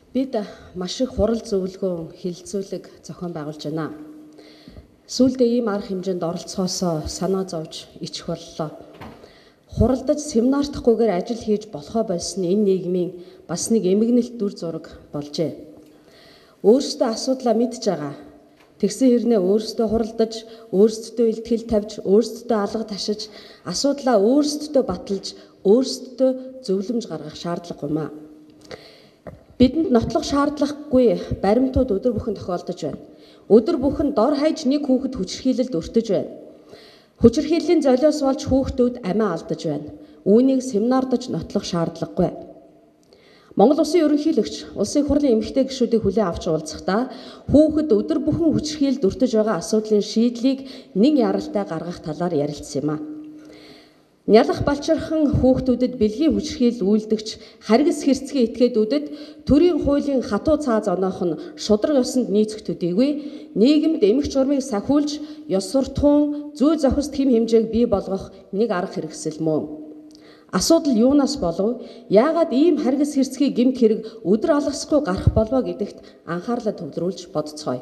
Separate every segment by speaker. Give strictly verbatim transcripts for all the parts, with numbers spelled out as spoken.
Speaker 1: Бид маш их хурал зөвлөгөөн хилцүүлэг зохион байгуулж байна. Сүүлдээ ийм арга хэмжээнд оролцохоосоо санаа зовж ичих боллоо. Хуралдаж семинартахгүйгээр ажил хийж болохоо болсон энэ нийгмийн бас нэг эмгэнэлт дүр зураг болжээ. Өөрсдөө асуудлаа мэдж байгаа. Тэгсэн хэрнээ өөрсдөө хуралдаж, өөрсдөө илтгэл тавьж, өөрсдөө алга ташиж, асуудлаа өөрсдөө баталж, өөрсдөө зөвлөмж гаргах шаардлага юм аа. Бидэнд нотлох шаардлагагүй баримтууд өдөр бүхэн тохиолдож байна. Өдөр бүхэн дор хаяж нэг хүүхэд хүчирхийлэлд өртөж байна. Хүчирхийллийн золиос болж хүүхдүүд амиа алдаж байна. Үүнийг семинардаж нотлох шаардлагагүй. Монгол Улсын ерөнхийлөгч улсын хурлын эмэгтэй гишүүдийг хүлээн авч уулзахдаа хүүхэд өдөр бүхэн хүчирхийлэлд өртөж байгаа асуудлын шийдлийг нэг яралтай гаргах талаар ярилцсан юм а. Нялх балчирхан хүүхдүүдэд бэлгийн хүчирхийлэл үйлдэгч харгас хэрцгий этгээдүүдэд төрийн хуулийн хатуу цааз оноох нь шудраг ёсонд нийцэх төдийгүй нийгэмд эмх журмыг сахиулж ёс суртахуун зүй зохист хэм хэмжээг бий болгох нэг арга хэрэгсэл мөн. Асуудал юунаас болов? Яагаад ийм харгас хэрцгий гэмт хэрэг өдөр алгасгүй гарах болов гэдэгт анхаарлаа төвлөрүүлж бодцгоё.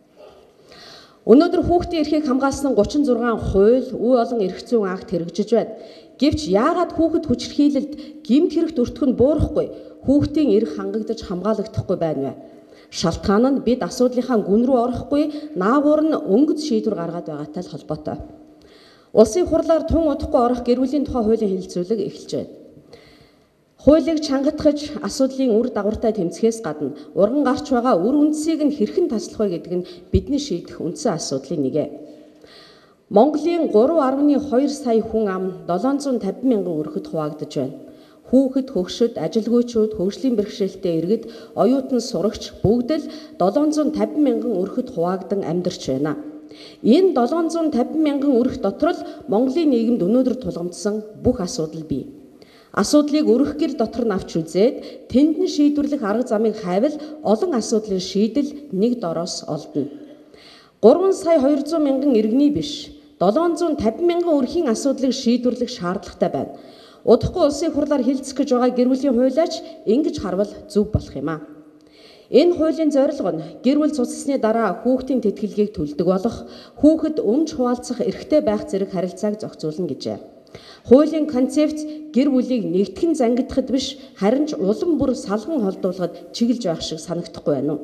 Speaker 1: Өнөөдөр хүүхдийн эрхийг хамгаалсан гучин зургаан хууль, үе олон эрх зүйн акт хэрэгжиж байна. Гэвч яагаад хүүхэд хүчирхийлэлд гэмт хэрэгт өртөх нь буурахгүй, хүүхдийн эрх хангагдаж хамгаалагдахгүй байна вэ? Шалтгаан нь бид асуудлынхаа гүн рүү орохгүй, наавуур нь өнгөц шийдвэр гаргаад байгаатай л холбоотой. Улсын хурлаар тун удахгүй орох гэр бүлийн тухай хуулийн хэлэлцүүлэг эхэлж байна. Хуулийг чангатгаж асуудлын үр дагавартай тэмцэхээс гадна урган гарч байгаа үр үндсийг нь хэрхэн таслах вэ гэдэг нь бидний шийдэх үндсэн асуудлын нэг ээ. Монголын гурав арван хоёр сая хүн ам долоон зуун тавин мянган өрхөд хуваагдаж байна. Хүүхэд, хөгшөд, ажилгүйчүүд, хөгжлийн бэрхшээлтэй иргэд, оюутан сурагч бүгд л долоон зуун тавин мянган өрхөд хуваагдан амьдарч байна. Энэ долоон зуун тавин мянган өрх дотор л Монголын нийгэмд өнөөдөр тулгамдсан бүх асуудал бий. Асуудлыг өрх гэр дотор нь авч үзээд тэнд нь шийдвэрлэх арга замыг хайвал олон асуудлын шийдэл нэг дороос олдно. гурван сая хоёр зуун мянган иргэний биш, долоон зуун тавин мянган өрхийн асуудлыг шийдвэрлэх шаардлагатай байна. Удахгүй улсын хурлаар хэлцэх гэж байгаа гэр бүлийн хуулиач ингэж харвал зөв болох юм а. Энэ хуулийн зорилго нь гэр бүл цуцлсны дараа хүүхдийн тэтгэлгийг төлдөг болох, хүүхэд өмч хуваалцах эрхтэй байх зэрэг харилцааг зохицуулна гэжээ. Хуулийн концепц гэр бүлийг нэгтгэн зангидахад биш, харин ч улам бүр салган холдуулахад чиглэж байх шиг санагдахгүй байна уу?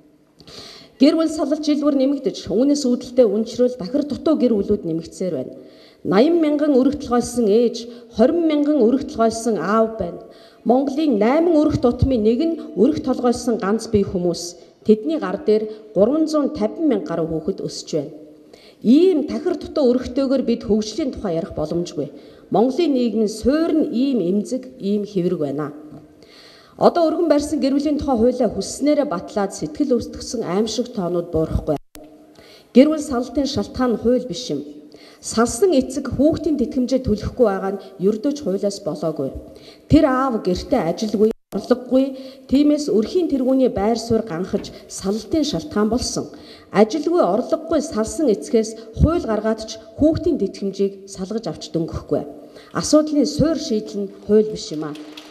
Speaker 1: Гэр бүл салалт жил бүр нэмэгдэж, үүнээс үүдэлтэй үнчрэл дахир дутуу гэр бүлүүд нэмэгдсээр байна. наян мянган өрх толгойсон ээж, хорин мянган өрх толгойсон аав байна. Монголын найман өрх тутмын нэг нь өрх толгойсон ганц бие хүмүүс. Тэдний гар дээр гурван зуун тавин мянга гаруй хүүхэд өсөж байна. Ийм тахир дутуу өрхтөөгөр бид хөгжлийн тухай ярих боломжгүй. Монголын нийгэм суурь нь ийм эмзэг, ийм хэврэг байна. Одоо өргөн барьсан гэр бүлийн тухай хуулиа хүсснээрээ батлаад сэтгэл өвсдөгсөн аимшиг тоонууд буурахгүй. Гэр бүл салалтын шалтгаан нь хууль биш юм. Салсан эцэг хүүхдийн тэтгэмжээ төлөхгүй байгаа нь ердөөч хуулиас болоогүй. Тэр аав гэртээ ажилгүй, орлогогүй, тиймээс өрхийн тэргүүний байр суурь ганхаж салалтын шалтгаан болсон. Ажилгүй, орлогогүй салсан эцгээс хууль гаргаад ч хүүхдийн тэтгэмжийг салгаж авч дөнгөхгүй. Асуудлын суурь шийдэл нь хууль биш юм аа.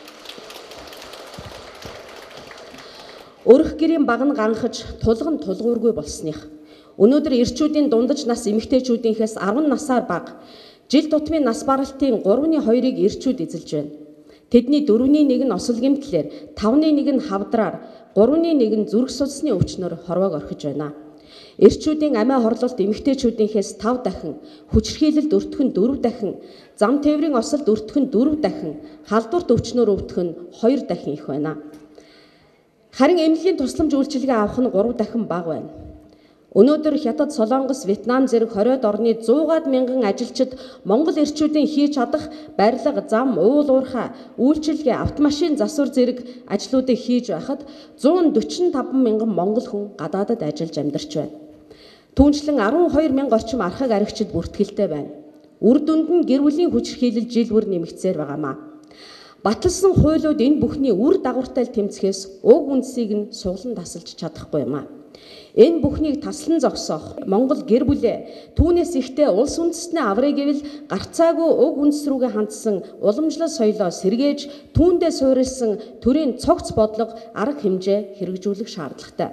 Speaker 1: Өрх гэрийн баг нь ганхаж, тулган тулгуургүй болсных. Өнөөдөр эрчүүдийн дундаж нас эмэгтэйчүүдийнхээс арван насаар бага. Жил тутмын нас баралтын гурван хоёрыг эрчүүд эзэлж байна. Тэдний дөрвний нэг нь осол гэмтлэр, тавны нэг нь хавдраар, гурвны нэг нь зүрх судасны өвчнөр хорвоог орхиж байна. Эрчүүдийн амиа хорлолт эмэгтэйчүүдийнхээс тав дахин, хүчирхийлэлд өртөх нь дөрв дахин, зам тээврийн осолд өртөх нь дөрв дахин, халдварт өвчнөр өвтөх нь хоёр дахин их байна. Харин эмнэлгийн тусламж үйлчилгээ авах нь гурав дахин бага байна. Өнөөдөр Хятад, Солонгос, Вьетнам зэрэг хориод орны зуугаад мянган ажилчид Монгол эрчүүдийн хийж чадах барилга, зам, уул уурхай, үйлчилгээ, автомашин засвар зэрэг ажлуудыг хийж байхад зуун дөрвөн таван мянган монгол хүн гадаадад ажиллаж амьдарч байна. Түүнчлэн арван хоёр мянга орчим архаг аригчид бүртгэлтэй байна. Үр дүнд нь гэр бүлийн хүчирхийлэл жил бүр нэмэгдсээр байгаамаа. Баталсан хуулиуд энэ бүхний үр дагавартай тэмцэхээс уг үндсийг нь суглан тасалж чадахгүй юм аа. Энэ бүхнийг таслан зогсоох Монгол гэр бүлээ түүнээс ихтэй улс үндэстний аврыг гэвэл гарцаагүй уг үндэс рүүгээ хандсан уламжлал соёлоо сэргээж түүндээ суурилсан төрийн цогц бодлого арга хэмжээ хэрэгжүүлэх шаардлагатай.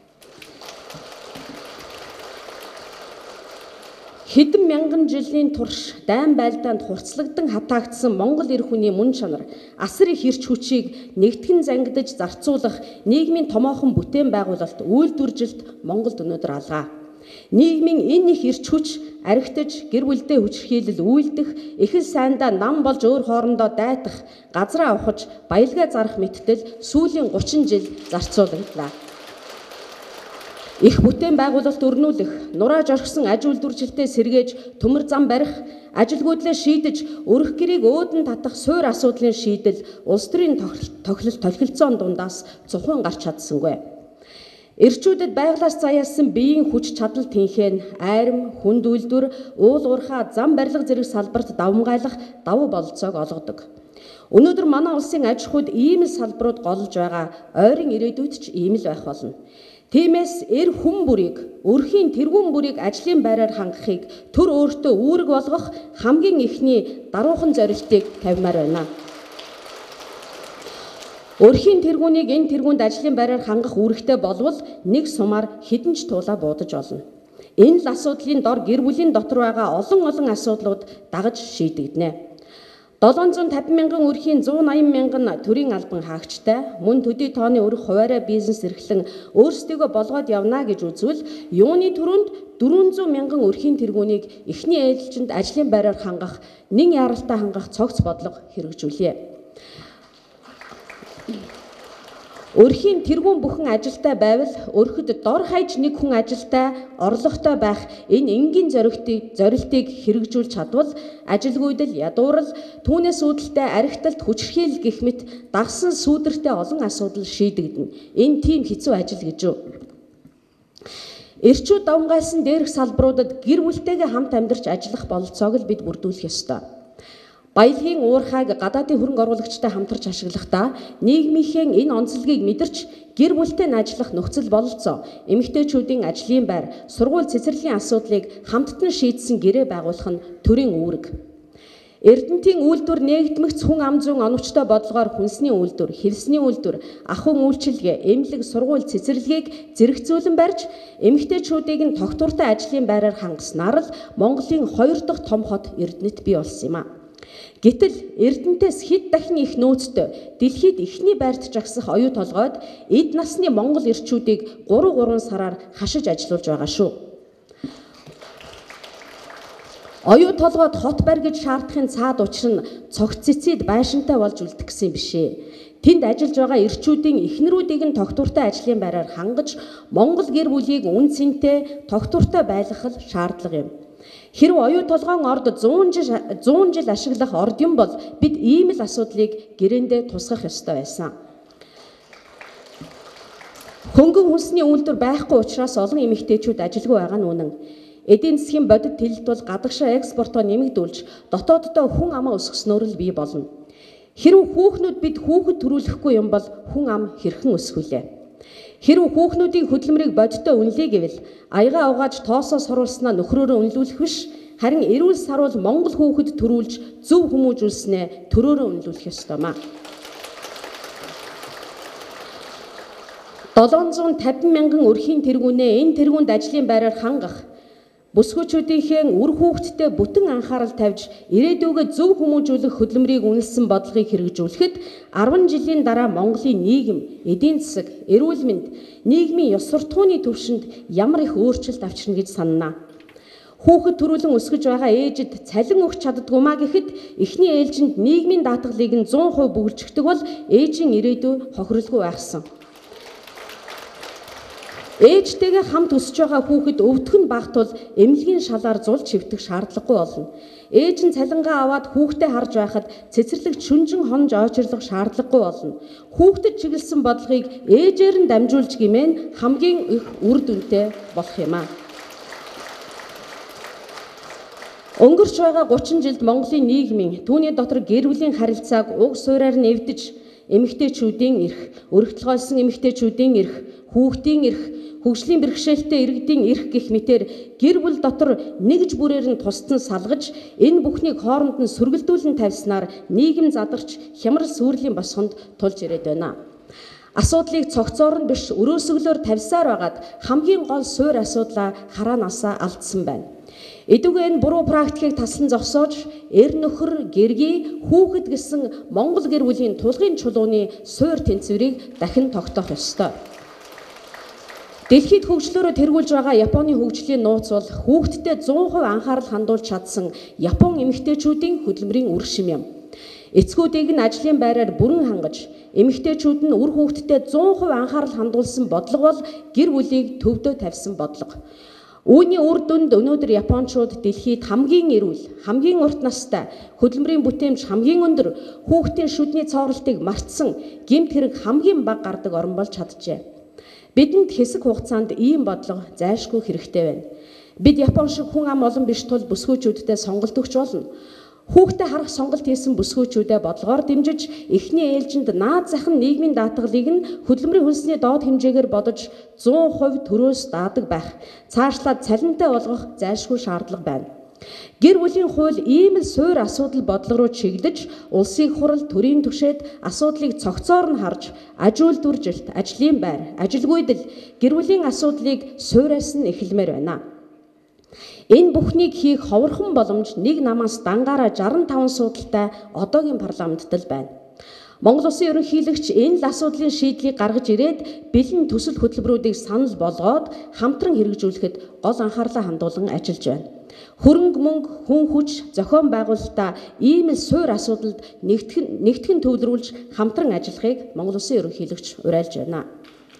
Speaker 1: Хэдэн мянган жилийн турш дайн байлдаанд хурцлагдсан хатаагдсан Монгол эр хүний мөн чанар, асар их эрч хүчийг нэгтгэн зангидаж зарцуулах нийгмийн томоохон бүтээн байгуулалт үйлдвэржилт Монголд өнөөдөр алгаа. Нийгмийн энэ их эрч хүч архитаж, гэр бүлдээ хүчирхийлэл үйлдэх, эхэл сайндаа нам болж өөр хоорондоо дайтах, газраа авахж, баялгаа зарах мэттэл сүүлийн гучин жил зарцуулагдлаа. Их бүтээн байгуулалт өрнүүлэх, нурааж орхисон аж үйлдвэржилтээ сэргээж төмөр зам барих, ажилгүйдлээ шийдэж, өрх гэрийг өөдөн татах суур асуудлын шийдэл улс төрийн тохирол толхилцоон дундаас цухан гарч чадсангүй. Эрчүүдэд байглаас заяасан биеийн хүч чадал тэнхээ, айрам, хүнд үйлдвэр, уул уурхай, зам барилга зэрэг салбарт давмгайлах давуу бололцоог олгодог. Өнөөдөр манай улсын аж ахуйд ийм л салбарууд голж байгаа, ойрын ирээдүйд ч ийм л байх болно. Тиймээс эр хүн бүрийг, өрхийн тэргүүн бүрийг ажлын байраар хангахыг төр өөртөө үүрэг болгох хамгийн ихний даруухан зорилтыг тавьмаар байна. Өрхийн тэргүүнийг энэ тэргүүнд ажлын байраар хангах үүрэгтэй болвол нэг сумаар хэдэн ч туулаа буудаж олно. Энэ л асуудлын дор гэр бүлийн дотор байгаа олон олон асуудлууд дагаж шийдэгдэнэ. долоон зуун тавин мянган өрхийн зуун аян мянган төрийн албан хаагчтай мөн төдий тооны өрх хуваарай бизнес эрхлэн өөрсдийгөө болгоод явна гэж үзвэл юуны түрүүнд дөрвөн зуун мянган өрхийн тэргүүнийг эхний ээлжинд ажлын байраар хангах, нэн яралтай хангах цогц бодлого хэрэгжүүлье. Өрхийн тэргүүн бүхэн ажилтай байвал өрхөд дор хаяж нэг хүн ажилтай орлоготой байх энэ энгийн зорилтыг зорилтыг хэрэгжүүлж чадвал ажилгүйдэл, ядуурл, түүнээс үүдэлтэй архиталт, хүчирхийлэл гэх мэт дагсан сүүдэртэй олон асуудал шийдэгдэнэ. Энэ тийм хэцүү ажил гэж юу? Эрчүүд давмгайлсан дээрх салбаруудад гэр бүлтэйгээ хамт амьдарч ажиллах бололцоог л бид бүрдүүлэх ёстой. Баялагын уурхайг гадаадын хөрөнгө оруулагчтай хамтарч ашиглахдаа нийгмийнхээ энэ онцлогийг мэдэрч гэр бүлтэй нь ажиллах нөхцөл бололцоо, эмэгтэйчүүдийн ажлын байр, сургууль цэцэрлэгийн асуудлыг хамттан шийдсэн гэрээ байгуулах нь төрийн үүрэг. Эрдэнтийн үйлдвэр нээгдмэгц хүн ам зүйн оновчтой бодлогоор хүнсний үйлдвэр, хевсний үйлдвэр, ахуйн үйлчилгээ, эмнэлэг, сургууль цэцэрлэгийг зэрэгцүүлэн барьж, эмэгтэйчүүдийг нь тогтвортой ажлын байраар хангаснаар л Монголын хоёр дахь том хот Эрдэнэт бий болсон юм а. Гэтэл Эрдэнэтээс хэд дахин их нөөцтэй дэлхийд эхний байрт жагсах оюу толгойд эд насны монгол эрчүүдийг гурван гурван сараар хашиж ажилуулж байгаа шүү. Оюу толгойд хот барь гэж шаардахын цаад учир нь цогц цэцэд байшинтай болж үлдэх гэсэн юм бишээ. Тэнд ажиллаж байгаа эрчүүдийн эхнэрүүдийг нь тогтвортой ажлын байраар хангаж монгол гэр бүлийг үн цэнтэй тогтвортой байлгах шаардлага юм. Хэрв оюу толгойн орд зуун жил ашиглах орд юм бол бид ийм л асуудлыг гэрээндээ тусгах ёстой байсан. Хөнгөн хүнсний үйлдвэр байхгүй учраас олон эмэгтэйчүүд ажилгүй байгаа нь үнэн. Эдийн засгийн бодит тэлэлт бол гадагшаа экспортоо нэмэгдүүлж дотооддоо хүн амаа өсгснөөр л бий болно. Хэрв хүүхнүүд бид хүүхэд төрүүлэхгүй юм бол хүн ам хэрхэн өсгүүлээ? Хэрв хүүхнүүдийн хөдөлмөрийг бодиттой үнэлээ гэвэл аяга угааж тоосоо соруулснаа нөхрөөрөө үнэлүүлэх биш, харин эрүүл саруул монгол хүүхэд төрүүлж зөв хүмүүжүүлснээ төрөөрөө үнэлүүлэх ёстой маа. долоон зуун тавин мянган өрхийн тэргүүнээ энэ тэргүүнд ажлын байраар хангах, бүсгүйчүүдийнхээ үр хүүхэдтэй бүтэн анхаарал тавьж ирээдүгөө зөв хүмүүжүүлэх хөдөлмөрийг үнэлсэн бодлогыг хэрэгжүүлэхэд арван жилийн дараа Монголын нийгэм, эдийн засаг, эрүүл мэнд, нийгмийн ёс суртахууны түвшинд ямар их өөрчлөлт авчирна гэж санана. Хүүхэд төрүүлэн өсгөж байгаа ээжид цалин өгч чаддгүй маа гэхэд эхний ээлжинд нийгмийн даатгалыг нь зуун хувь бүгэлжгдэг бол ээжийн ирээдүй хохирлгүй байхсан. Ээжтэйгээ хамт өсөж байгаа хүүхэд өвдөх нь багтвал эмнэлгийн шалаар зул чивтэх шаардлагагүй болно. Ээж нь цалингаа аваад хүүхдээ харж байхад цэцэрлэгт шүнжин хонж ойчрлох шаардлагагүй болно. Хүүхдэд чиглэсэн бодлогыг ээжээр нь дамжуулж гимээр хамгийн их үр дүнтэй болох юм а. Өнгөрч байгаа гучин жилд Монголын нийгмийн түүний дотор гэр бүлийн харилцааг уг суурьаар нэвдэж эмэгтэйчүүдийн эрх, өргөдөлгөөлсөн эмэгтэйчүүдийн эрх, хүүхдийн эрх, хөгжлийн бэрхшээлтэй иргэдийн эрх гэх мэтээр гэр бүл дотор нэгж бүрээр нь тусдан салгаж энэ бүхнийг хооронд нь сөргөлдүүлэн тавьснаар нийгэм задарч хямрал сүрлийн босгонд тулж ирээд байна. Асуудлыг цогцоор нь биш өрөөсөглөөр тавьсаар байгаад хамгийн гол суур асуудлаа хараанасаа алдсан байна. Эдүгээр энэ буруу практикийг таслан зогсоож эр нөхөр, гэргий, хүүхэд гэсэн Монгол гэр бүлийн тулгын чулууны суур тэнцвэрийг дахин тогтоох ёстой. Дэлхийд хөгжлөөрөө тэргүүлж байгаа Японы хөгжлийн нууц бол хүүхэдтэй зуун хувь анхаарал хандуулж чадсан Япон эмэгтэйчүүдийн хөдөлмөрийн үр шим юм. Эцгүүдийг нь ажлын байраар бүрэн хангаж, эмэгтэйчүүд нь үр хүүхэдтэй зуун хувь анхаарал хандуулсан бодлого бол гэр бүлийг төвдөө тавьсан бодлого. Үүний үр дүнд өнөөдөр Япончууд дэлхийд хамгийн эрүүл, хамгийн урт настай, хөдөлмөрийн бүтээмж хамгийн өндөр, хүүхдийн шүдний цооролтыг мартсан, гэмт хэрэг хамгийн бага гардаг орн болж чаджээ. Бидэнд хэсэг хугацаанд ийм бодлого зайлшгүй хэрэгтэй байна. Бид Япон шиг хүн ам олон биш тул бүсгүйчүүдтэй сонголт өгч болно. Хүүхдээ харах сонголт хийсэн бүсгүйчүүдэд бодлогоор дэмжиж, эхний ээлжинд наад зах нь нийгмийн даатгалыг нь хөдөлмөрийн хөлсний доод хэмжээгээр бодож зуун хувь төрөөс даадаг байх, цаашлаад цалинтай болгох зайлшгүй шаардлага байна. Гэр бүлийн хууль ийм л суур асуудал бодлого руу чиглэж, улсын хурал төрийн түвшээд асуудлыг цогцоор нь харж, аж үйлдвэржилт, ажлын байр, ажилгүйдэл, гэр бүлийн асуудлыг суураас нь эхэлмээр байна. Энэ бүхнийг хийх ховорхон боломж нэг намаас дангаараа шестдесет и таван судалтай одоогийн парламентд л байна. Монгол Улсын ерөнхийлөгч энэ л асуудлын шийдлийг гаргаж ирээд бэлэн төсөл хөтөлбөрүүдийг санал болгоод хамтран хэрэгжүүлэхэд гол анхаарлаа хандуулан ажиллаж байна. Хөрөнгө мөнгө, хүн хүч, зохион байгуулалтаа ийм л суур асуудалд нэгтгэн нэгтгэн төвлөрүүлж хамтран ажиллахыг Монгол Улсын ерөнхийлөгч уриалж байна.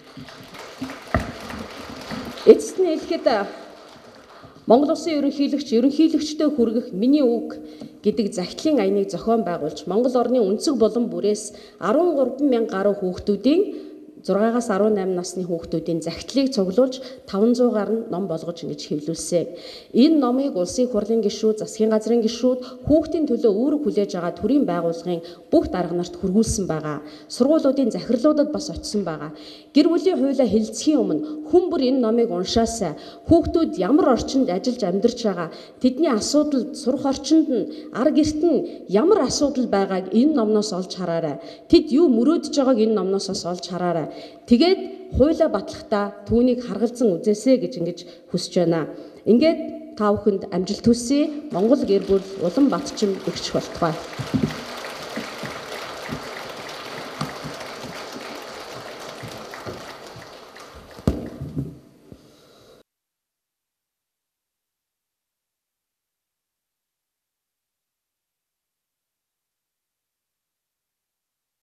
Speaker 1: Эцэст нь хэлэхэд Монгол Улсын ерөнхийлөгч ерөнхийлөгчтэй хүргэх миний үг гэдэг захидлын аяныг зохион байгуулж Монгол орны өнцөг булан бүрээс арван гурван мянга гаруй хүүхдүүдийн зургаагаас арван найман насны хүүхдүүдийн захидлыг цуглуулж таван зуугаар нь ном болгож ингэж хэвлүүлсэн. Энэ номыг улсын хурлын гишүүд, засгийн газрын гишүүд хүүхдийн төлөө үүрэг хүлээж байгаа төрийн байгууллагын бүх дарга нарт хүргүүлсэн байгаа. Сургуулиудын захирлуудад бас очсон байгаа. Гэр бүлийн хуулиа хэлэлцэхийн өмнө хүн бүр энэ номыг уншаасаа хүүхдүүд ямар орчинд ажиллаж амьдарч байгаа, тэдний асуудал, сурах орчинд нь, ар гэрт нь ямар асуудал байгааг энэ номноос олж хараарай. Тэд юу мөрөөдөж байгааг энэ номноос олж хараарай. Тэгээд хуулиа батлахдаа түүнийг харгалзан үзээсэй гэж ингэж хүсэж байна. Ингээд та бүхэнд амжилт хүсье. Монгол гэр бүл улам батчим өгч болтугай.